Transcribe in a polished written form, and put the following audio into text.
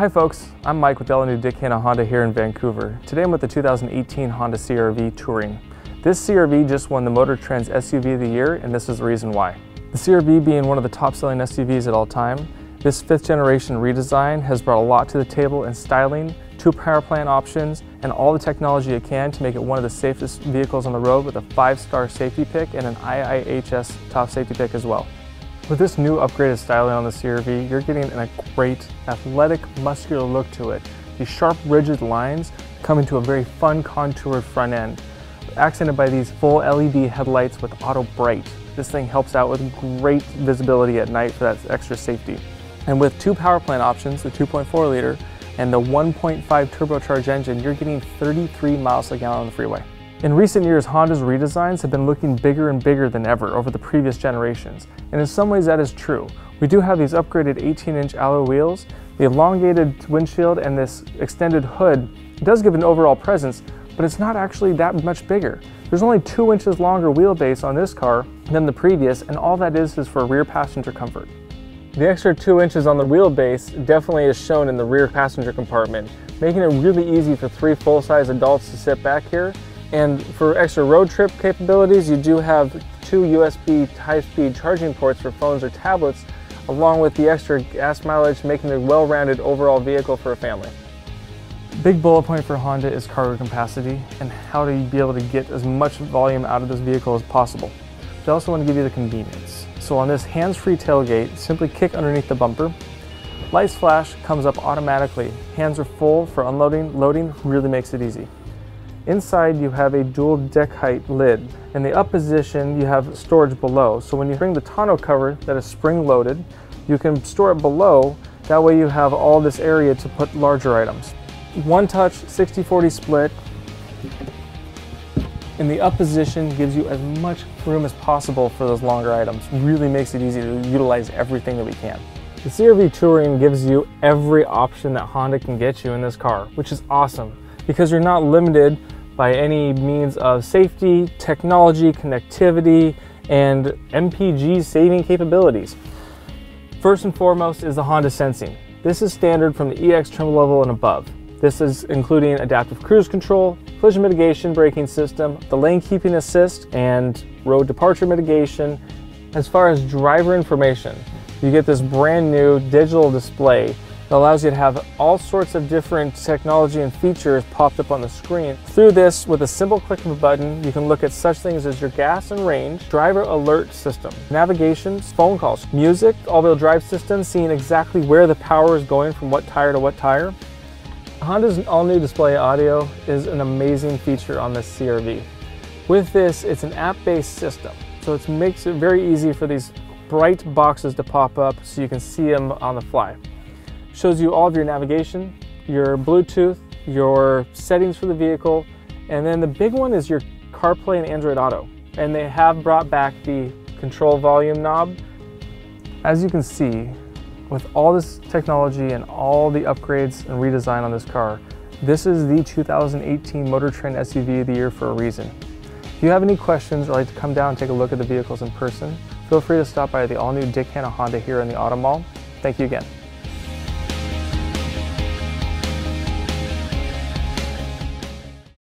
Hi folks, I'm Mike with the all-new Dick Hanna Honda here in Vancouver. Today I'm with the 2018 Honda CR-V Touring. This CR-V just won the Motor Trend's SUV of the Year, and this is the reason why. The CR-V being one of the top-selling SUVs at all time, this 5th generation redesign has brought a lot to the table in styling, 2 power plant options, and all the technology it can to make it one of the safest vehicles on the road with a 5-star safety pick and an IIHS top safety pick as well. With this new upgraded styling on the CR-V, you're getting a great athletic, muscular look to it. These sharp, rigid lines come into a very fun, contoured front end, accented by these full LED headlights with auto bright. This thing helps out with great visibility at night for that extra safety. And with 2 power plant options, the 2.4 liter and the 1.5 turbocharged engine, you're getting 33 miles per gallon on the freeway. In recent years, Honda's redesigns have been looking bigger and bigger than ever over the previous generations, and in some ways that is true. We do have these upgraded 18-inch alloy wheels, the elongated windshield, and this extended hood. It does give an overall presence, but it's not actually that much bigger. There's only 2 inches longer wheelbase on this car than the previous, and all that is for rear passenger comfort. The extra 2 inches on the wheelbase definitely is shown in the rear passenger compartment, making it really easy for 3 full-size adults to sit back here. And for extra road trip capabilities, you do have 2 USB high-speed charging ports for phones or tablets, along with the extra gas mileage, making it a well-rounded overall vehicle for a family. Big bullet point for Honda is cargo capacity and how to be able to get as much volume out of this vehicle as possible. They also want to give you the convenience. So on this hands-free tailgate, simply kick underneath the bumper. Lights flash, comes up automatically. Hands are full for unloading, loading really makes it easy. Inside you have a dual deck height lid. In the up position you have storage below, so when you bring the tonneau cover that is spring loaded, you can store it below. That way you have all this area to put larger items. One touch 60/40 split in the up position gives you as much room as possible for those longer items. Really makes it easy to utilize everything that we can. The CR-V Touring gives you every option that Honda can get you in this car, which is awesome because you're not limited by any means of safety, technology, connectivity, and MPG saving capabilities. First and foremost is the Honda Sensing. This is standard from the EX trim level and above. This is including adaptive cruise control, collision mitigation braking system, the lane keeping assist, and road departure mitigation. As far as driver information, you get this brand new digital display that allows you to have all sorts of different technology and features popped up on the screen. Through this, with a simple click of a button, you can look at such things as your gas and range, driver alert system, navigation, phone calls, music, all-wheel drive system, seeing exactly where the power is going from what tire to what tire. Honda's all-new display audio is an amazing feature on this CR-V. With this, it's an app-based system, so it makes it very easy for these bright boxes to pop up so you can see them on the fly. Shows you all of your navigation, your Bluetooth, your settings for the vehicle, and then the big one is your CarPlay and Android Auto. And they have brought back the control volume knob. As you can see, with all this technology and all the upgrades and redesign on this car, this is the 2018 Motor Trend SUV of the Year for a reason. If you have any questions or like to come down and take a look at the vehicles in person, feel free to stop by the all-new Dick Hanna Honda here in the Auto Mall. Thank you again.